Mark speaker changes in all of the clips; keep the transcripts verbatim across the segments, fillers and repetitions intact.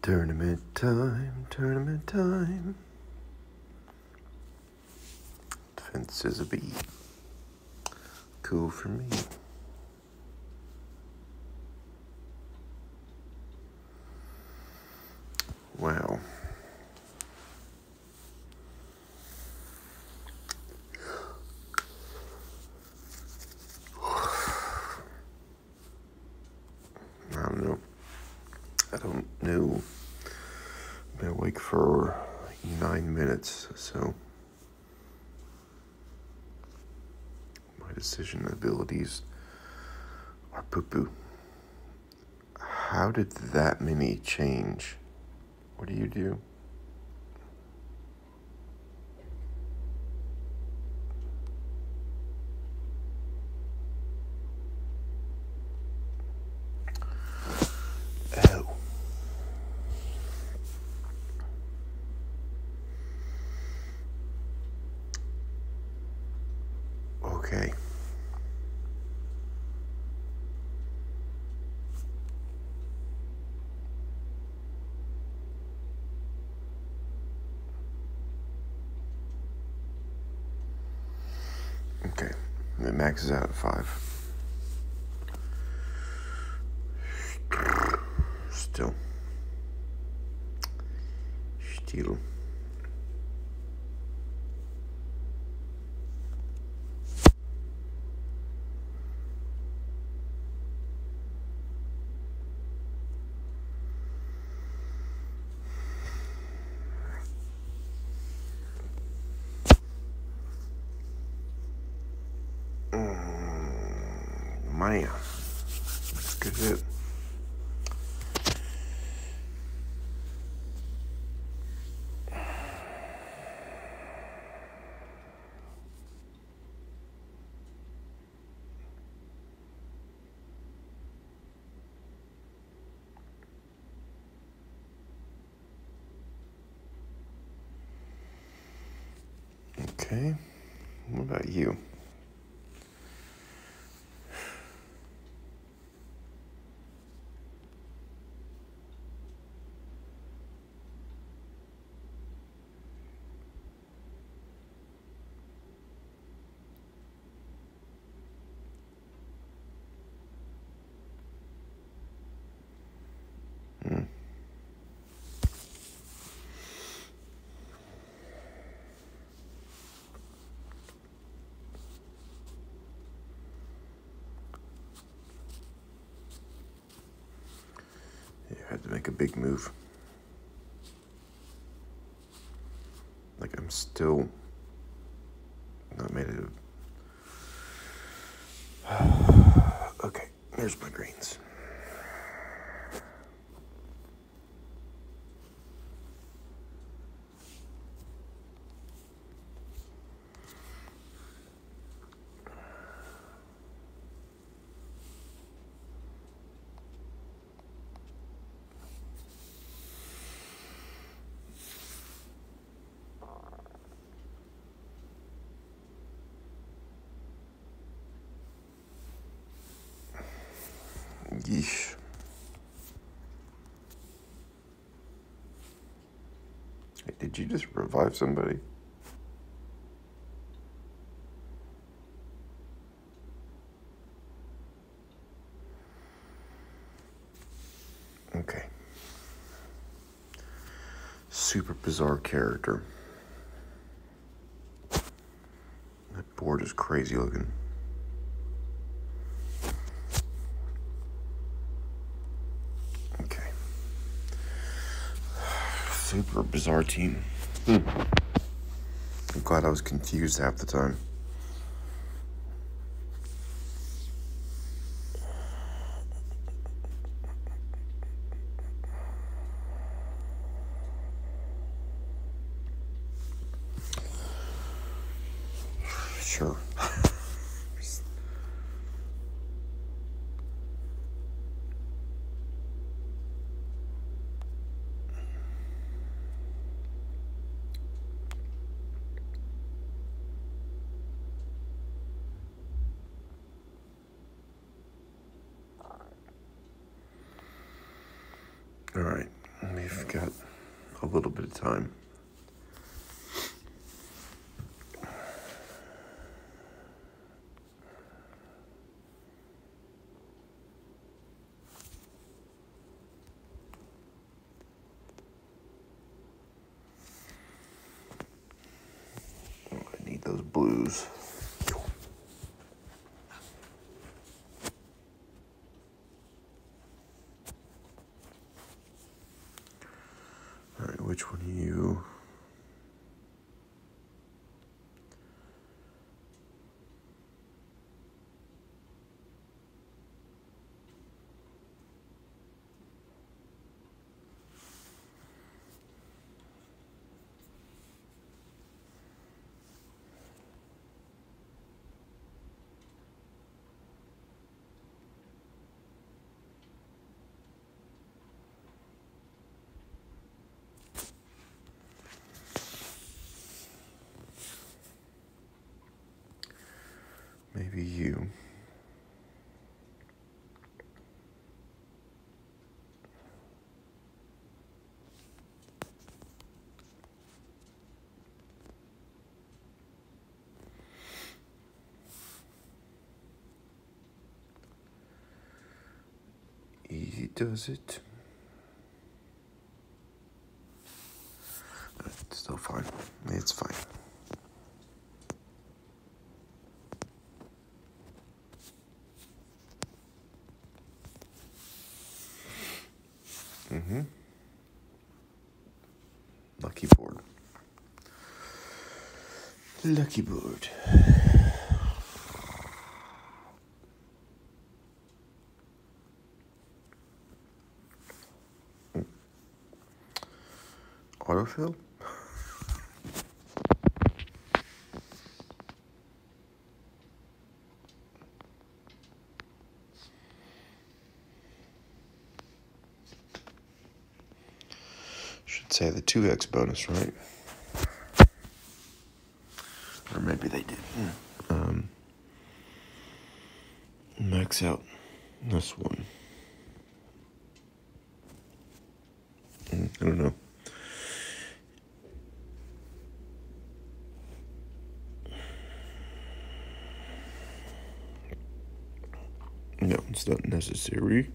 Speaker 1: Tournament time, tournament time. Defense is a B. Cool for me. Wow. I don't know. I don't know. I've been awake for nine minutes, so my decision abilities are poo-poo. How did that many change? What do you do? Oh. Okay. Okay. It maxes out at five. Still. Still. Man, that's a good hit. Okay, what about you? Hmm. Yeah, I had to make a big move. Like, I'm still not made it. Okay, there's my greens. Yeesh. Hey, did you just revive somebody? Okay. Super bizarre character. That board is crazy looking. Okay. Super bizarre team. Hmm. I'm glad I was confused half the time. Sure. All right, let me got a little bit of time. Oh, I need those blues. All right, which one are you? Maybe you. Easy does it. It's still fine. It's fine. Mm-hmm. Lucky board. Lucky board. Autofill? Should say the two X bonus, right? Or maybe they did. Um, max out this one. I don't know. No, it's not necessary.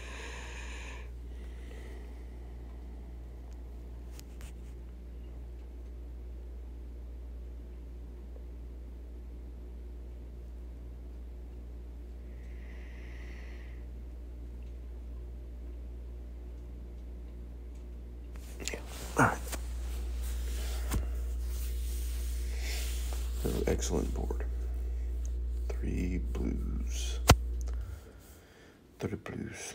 Speaker 1: Yeah. All right. So, excellent board. Three blues. Three blues.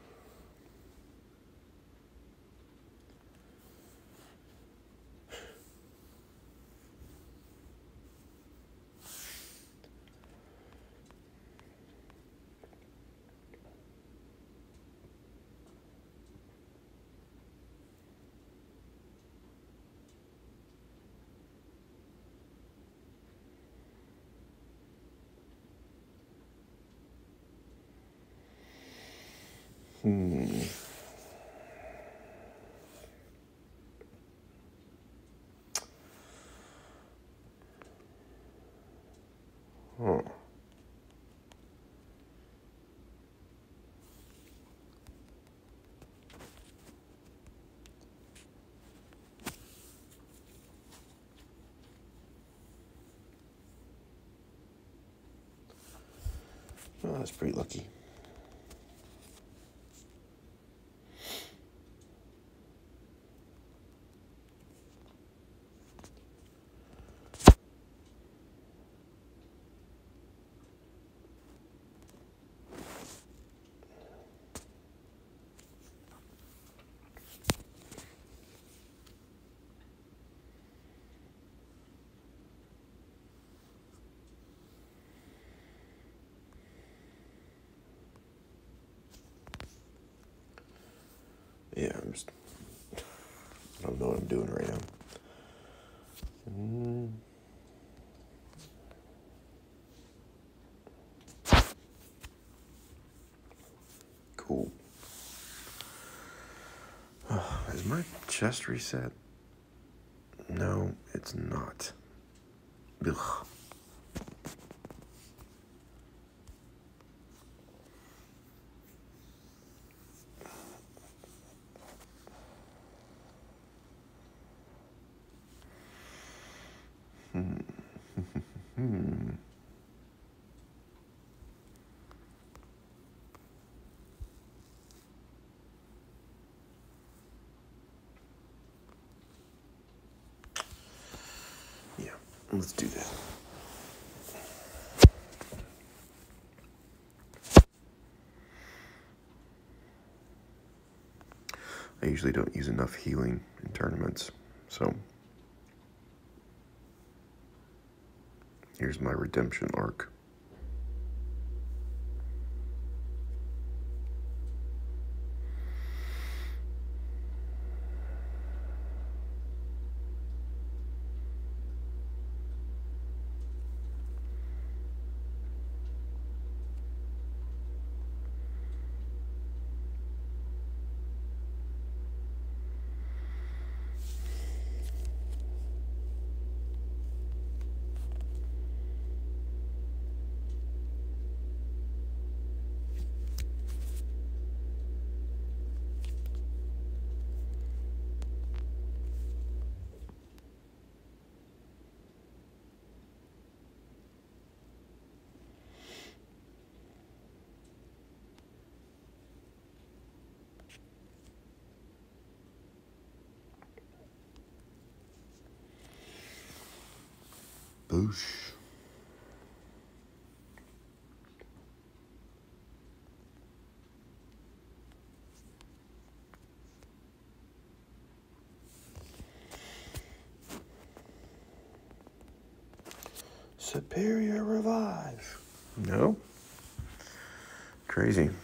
Speaker 1: Hmm. Huh. Oh, that's pretty lucky. Yeah, I'm just, I don't know what I'm doing right now. Mm. Cool. Oh, Is my chest reset? No, it's not. Ugh. Hmm. hmm. Yeah, let's do that. I usually don't use enough healing in tournaments, so here's my redemption arc. Boosh. Superior revive. No? Crazy.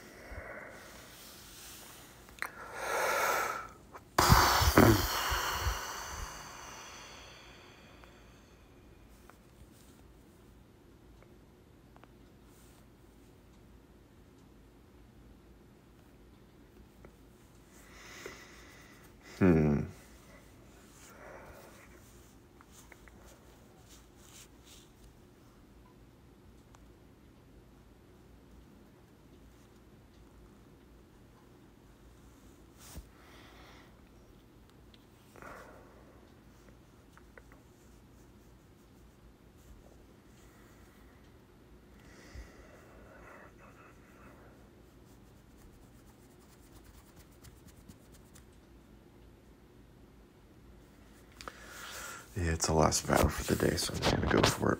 Speaker 1: Hmm. Yeah, it's the last battle for the day, so I'm just gonna go for it.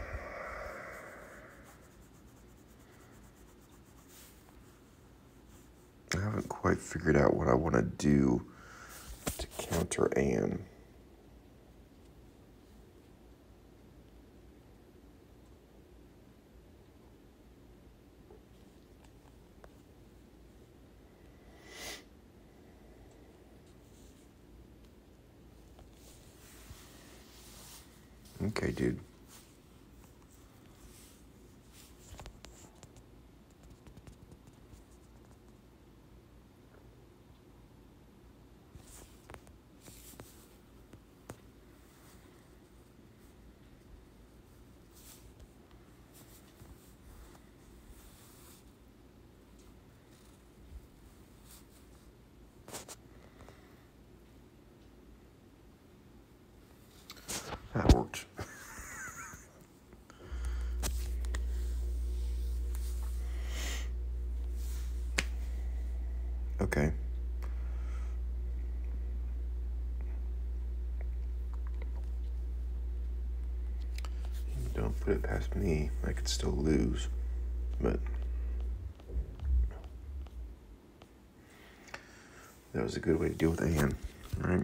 Speaker 1: I haven't quite figured out what I want to do to counter Anne. Okay, dude. That worked. Okay. Don't put it past me. I could still lose, but that was a good way to deal with Anne, right?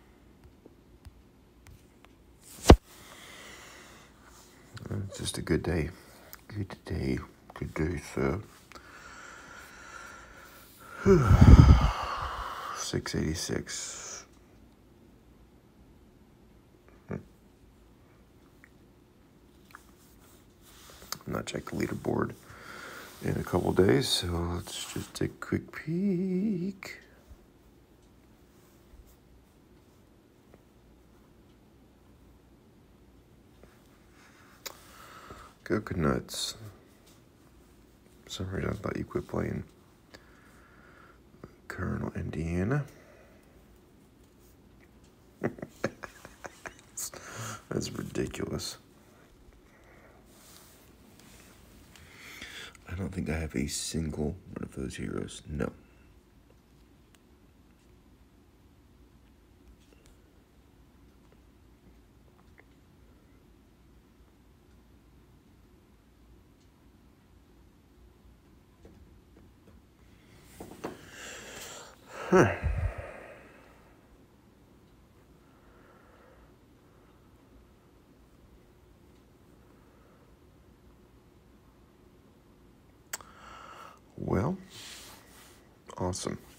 Speaker 1: It's just a good day. Good day. Good day, sir. six eighty-six. Hmm. Not check the leaderboard in a couple days, so let's just take a quick peek. Coconuts. For some reason I thought you quit playing. Colonel Indiana. That's ridiculous. I don't think I have a single one of those heroes. No. Huh. Well, awesome.